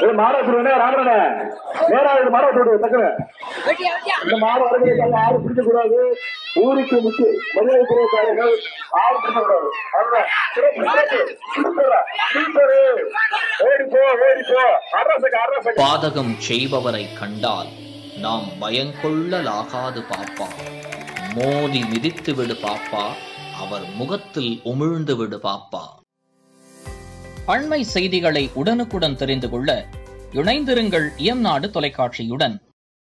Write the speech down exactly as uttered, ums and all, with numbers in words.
மாட வச்சிருக்கே ராமரனே நேரா இது மாட வச்சு டக்குனு இந்த மாடு வருகிறதுக்கு யாரும் பிடிக்க கூடாது. ஊருக்கு முக்கிய மரியாதை குறைவார்கள் யாரும் பிடிக்க கூடாது. அதுதான் ஓடி போ ஓடி போ அரசுக்கு அரசு. பாதகம் செய்பவரை கண்டால் நாம் பயங்கொள்ளலாகாது பாப்பா. மோதி மிதித்து விடு பாப்பா, அவர் முகத்தில் உமிழ்ந்து விடு பாப்பா. அண்மை செய்திகளை உடனுக்குடன் தெரிந்து கொள்ள இணைந்திருங்கள் இயம்நாடு தொலைக்காட்சியுடன்.